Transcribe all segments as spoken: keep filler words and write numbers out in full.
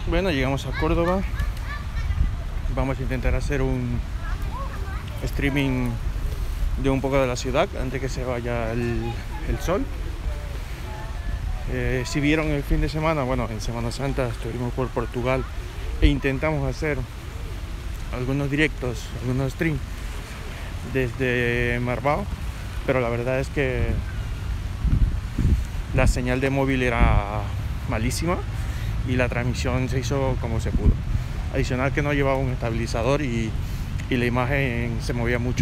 Bueno, llegamos a Córdoba. Vamos a intentar hacer un streaming de un poco de la ciudad antes que se vaya el, el sol. Eh, si vieron el fin de semana, bueno, en Semana Santa estuvimos por Portugal e intentamos hacer algunos directos, algunos streams desde Marbao, pero la verdad es que la señal de móvil era malísima y la transmisión se hizo como se pudo. Adicional que no llevaba un estabilizador y, y la imagen se movía mucho.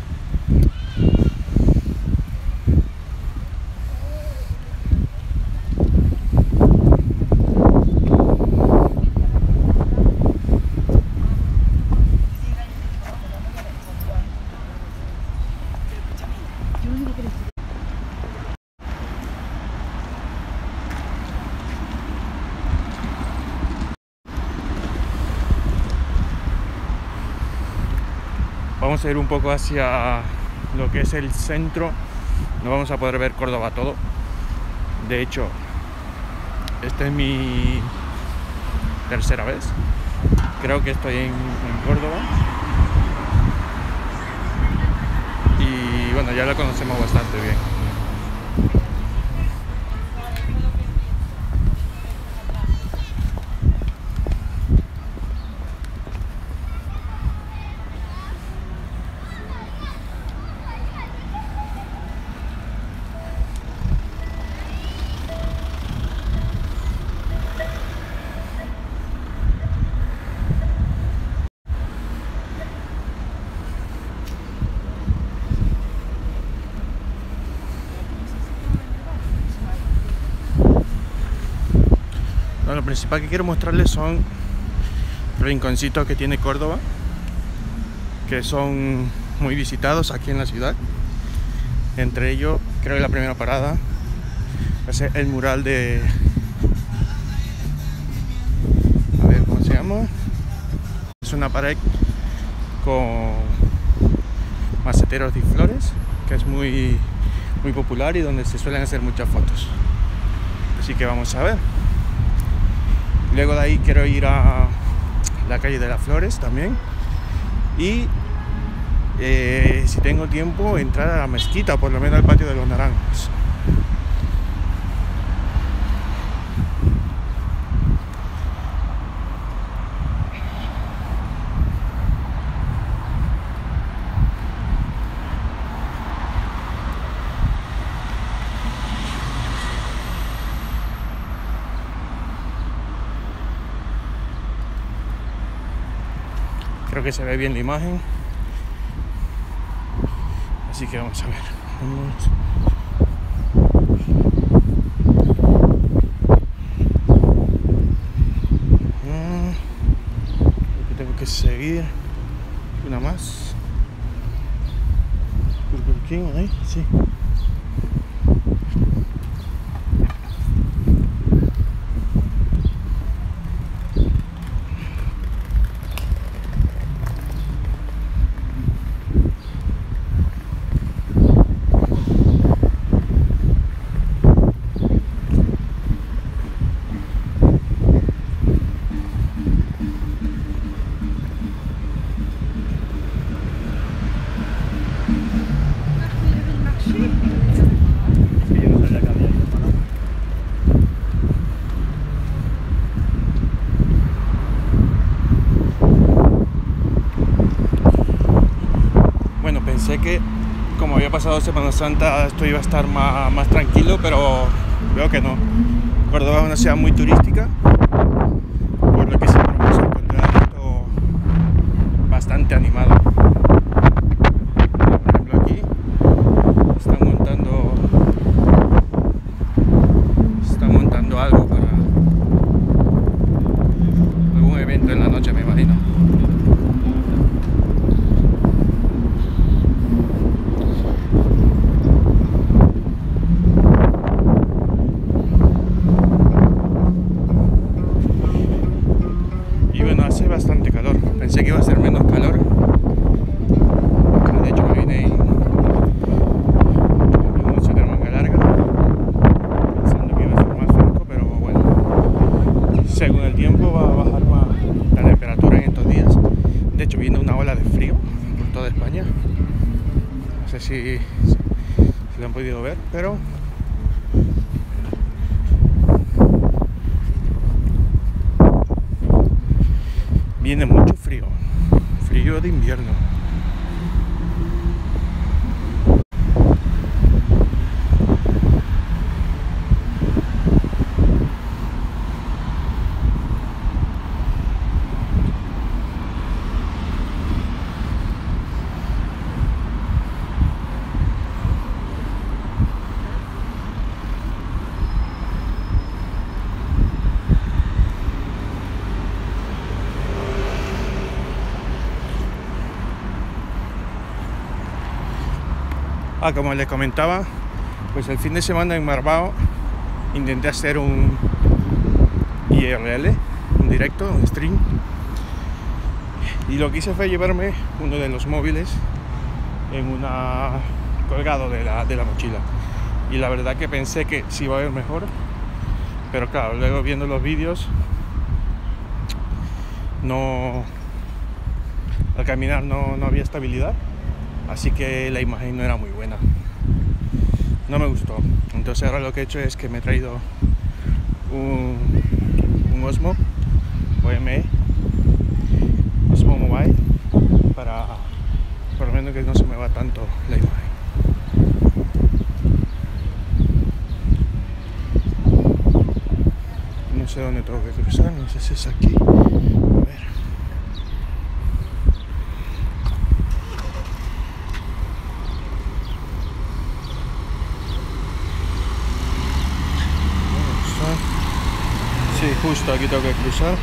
Vamos a ir un poco hacia lo que es el centro. No vamos a poder ver Córdoba todo. De hecho, esta es mi tercera vez. Creo que estoy en, en Córdoba. Y bueno, ya la conocemos bastante bien. Lo principal que quiero mostrarles son rinconcitos que tiene Córdoba, que son muy visitados aquí en la ciudad. Entre ellos, creo que la primera parada va a ser el mural de... a ver, ¿cómo se llama? Es una pared con maceteros de flores, que es muy, muy popular y donde se suelen hacer muchas fotos. Así que vamos a ver. Luego de ahí quiero ir a la calle de las Flores también. Y eh, si tengo tiempo, entrar a la mezquita, o por lo menos al patio de los Naranjos. Creo que se ve bien la imagen, así que vamos a ver. Vamos. Ah, creo que tengo que seguir una más. Burger King, ahí, sí. Pensé que como había pasado Semana Santa esto iba a estar más, más tranquilo, pero veo que no. Córdoba es una ciudad muy turística, por lo que siempre vamos a encontrar esto bastante animado. Por ejemplo, aquí están montando están montando algo para algún evento en la noche, me imagino. Bastante calor, pensé que iba a ser menos calor, sé si, si lo han podido ver, pero viene mucho frío, frío de invierno. Ah, como les comentaba, pues el fin de semana en Marbao intenté hacer un I R L, un directo, un stream, y lo que hice fue llevarme uno de los móviles en una colgado de la, de la mochila, y la verdad que pensé que sí iba a ver mejor, pero claro, luego viendo los vídeos, no, al caminar no, no había estabilidad. Así que la imagen no era muy buena, no me gustó. Entonces ahora lo que he hecho es que me he traído un, un Osmo O M E, Osmo Mobile, para por lo menos que no se me va tanto la imagen. No sé dónde tengo que cruzar, no sé si es aquí. A ver. Sí, justo aquí tengo que cruzar.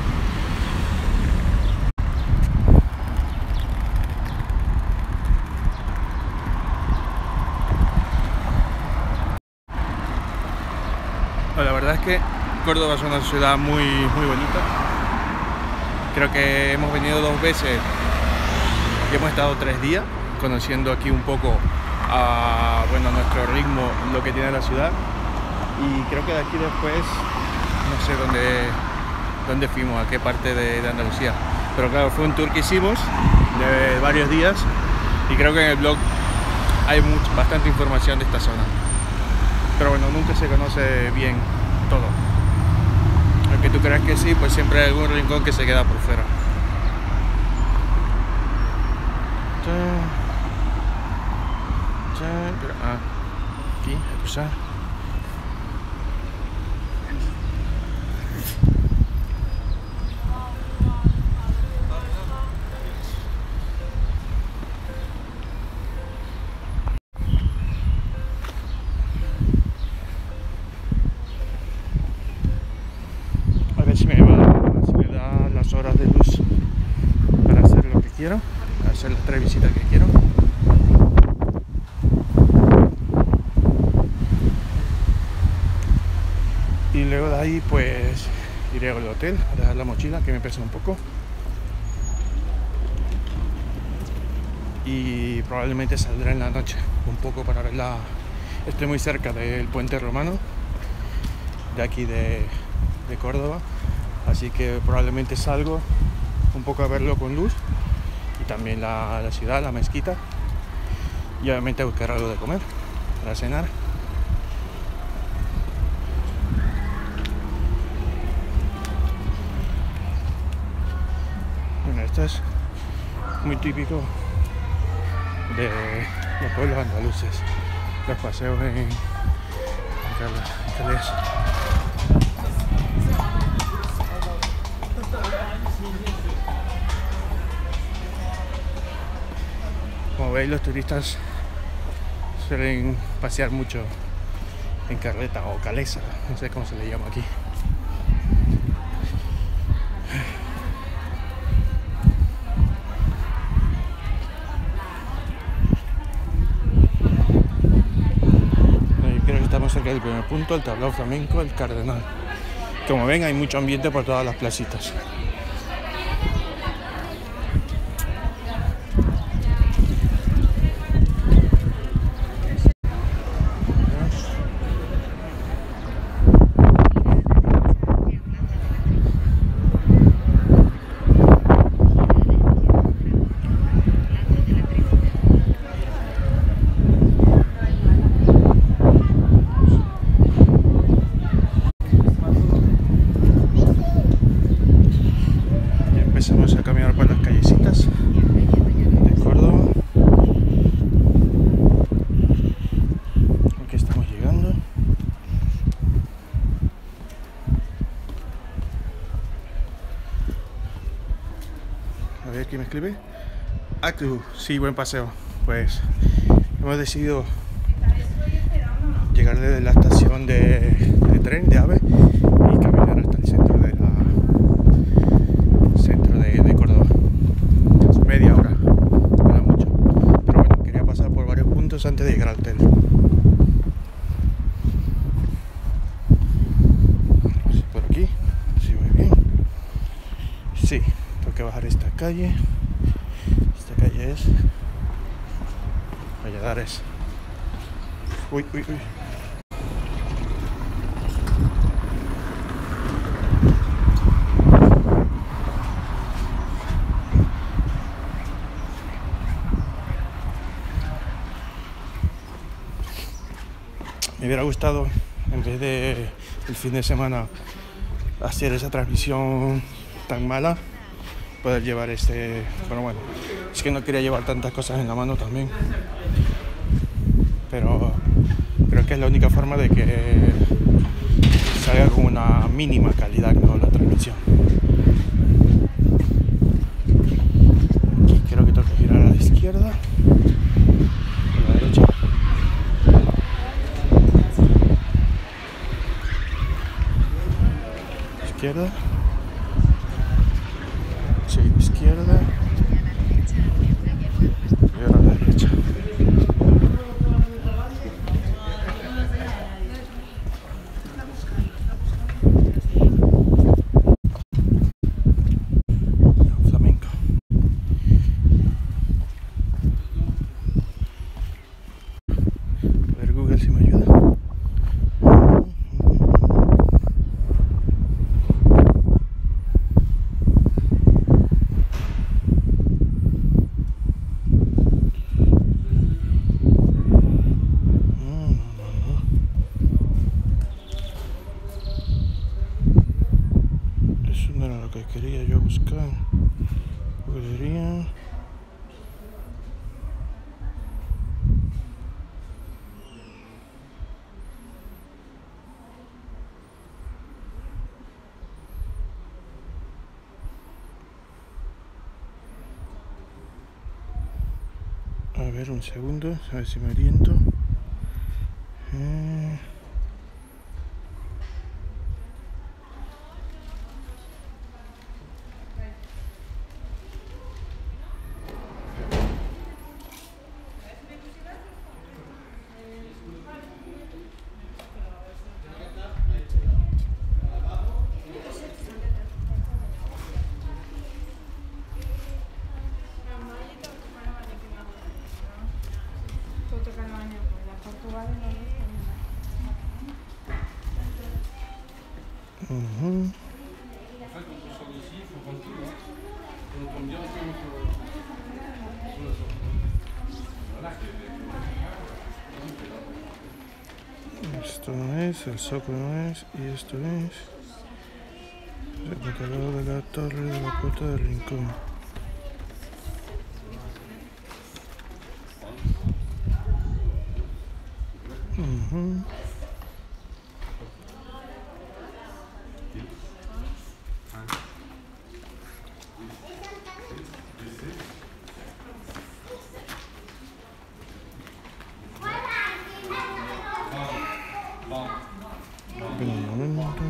Bueno, la verdad es que Córdoba es una ciudad muy, muy bonita. Creo que hemos venido dos veces y hemos estado tres días conociendo aquí un poco a bueno, nuestro ritmo, lo que tiene la ciudad. Y creo que de aquí después no sé dónde, dónde fuimos, a qué parte de, de Andalucía. Pero claro, fue un tour que hicimos de varios días y creo que en el blog hay mucho, bastante información de esta zona. Pero bueno, nunca se conoce bien todo. Aunque tú creas que sí, pues siempre hay algún rincón que se queda por fuera. Ah, aquí, a cruzar. A ver si me va, si me da las horas de luz para hacer lo que quiero, para hacer las tres visitas que quiero. Y luego de ahí pues iré al hotel a dejar la mochila, que me pesa un poco. Y probablemente saldré en la noche un poco para verla. Estoy muy cerca del puente romano de aquí de, de Córdoba, así que probablemente salgo un poco a verlo con luz, y también la, la ciudad, la mezquita, y obviamente a buscar algo de comer para cenar. Bueno, esto es muy típico de los pueblos andaluces, los paseos en, en Calais. Como veis, los turistas suelen pasear mucho en carreta o calesa, no sé cómo se le llama aquí. Estamos cerca del primer punto, el tablao flamenco, el Cardenal. Como ven, hay mucho ambiente por todas las placitas. escribe. Actu, sí, buen paseo. Pues hemos decidido llegar desde la estación de, de tren de AVE y caminar hasta el centro de la centro de, de Córdoba. Es media hora, no es mucho. Pero bueno, quería pasar por varios puntos antes de llegar al hotel. Por aquí, si voy bien. Sí, tengo que bajar esta calle. Esta calle es Valladares. Uy, uy, uy. Me hubiera gustado, en vez de el fin de semana hacer esa transmisión tan mala, poder llevar este... Bueno, bueno, es que no quería llevar tantas cosas en la mano también, pero creo que es la única forma de que salga con una mínima calidad, ¿no?, la transmisión. Aquí creo que tengo que girar a la izquierda, a la derecha. Izquierda. Sí, izquierda. Y ahora a la derecha. Flamenco. A ver Google si me ayuda. Que quería yo buscar. Podría. A ver, un segundo, a ver si me oriento. Eh... Uh-huh. Esto no es, el Zoco no es, y esto es el catálogo de la torre de la Puerta del Rincón. Uh-huh. Un momento.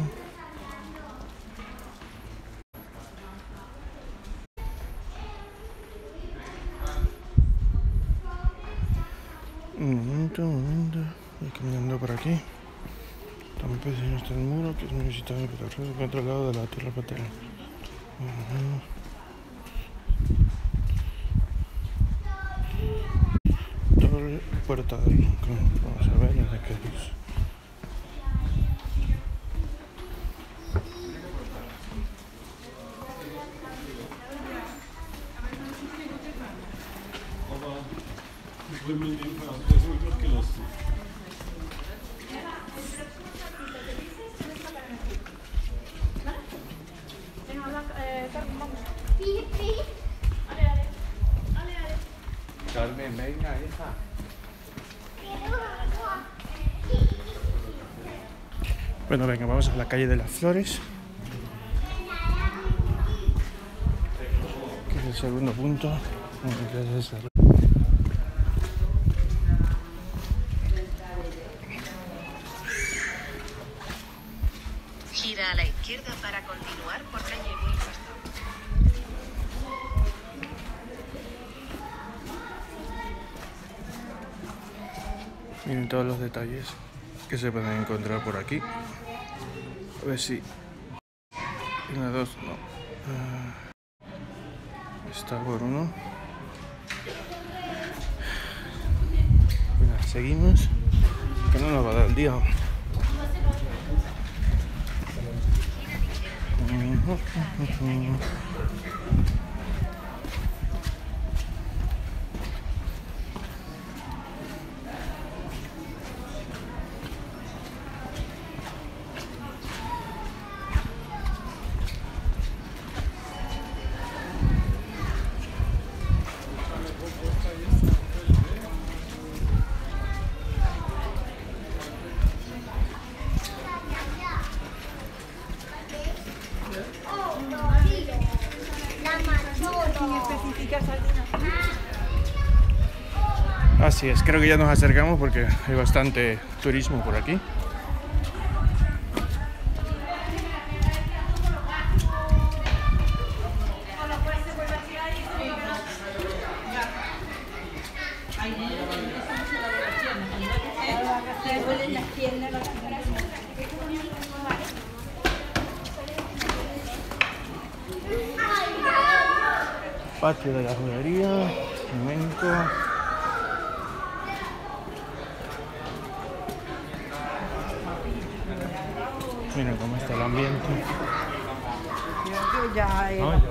Un momento, un momento. Voy caminando por aquí. También pequeño está el muro, que es muy visitable por el resto, otro lado de la tierra paterna. Uh-huh. Torre Puerta del Rincón. Vamos a ver desde qué es. Carmen, venga, hija. Bueno, venga, vamos a la calle de las Flores, que es el segundo punto. Gira a la izquierda para continuar por calle Wilfaston. Miren todos los detalles que se pueden encontrar por aquí. A ver si... Una, dos, no. Uh, está por uno. Venga, seguimos. Que no nos va a dar el día. Así es, creo que ya nos acercamos porque hay bastante turismo por aquí. Patio de la juguería, momento. Miren cómo está el ambiente. Ya, eh. No, ya.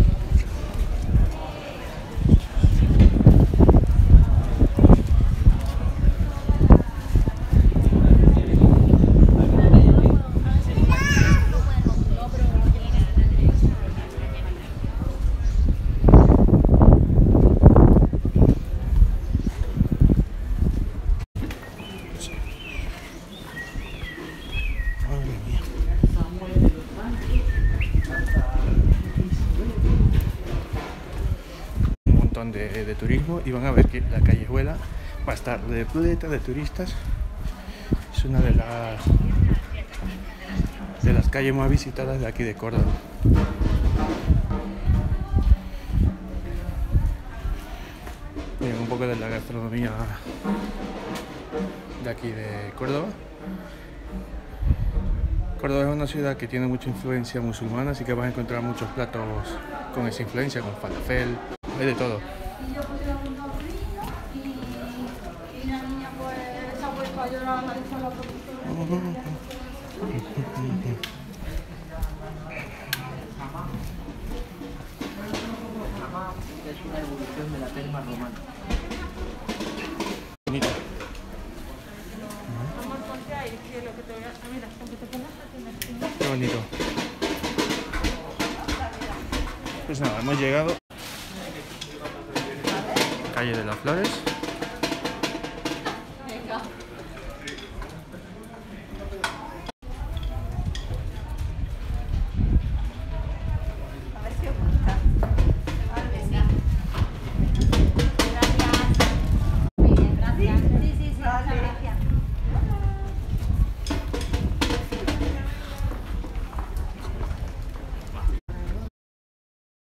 De, de turismo y van a ver que la callejuela va a estar repleta de turistas. Es una de las de las calles más visitadas de aquí de Córdoba. Miren un poco de la gastronomía de aquí de Córdoba. Córdoba es una ciudad que tiene mucha influencia musulmana, así que vas a encontrar muchos platos con esa influencia, con falafel, hay de todo. Y yo puse un frío y, y la niña pues se ha puesto a llorar, la dicho a la profesora. Es una evolución de la terma romana. Bonito. Qué bonito. Pues nada, hemos llegado. Calle de las Flores.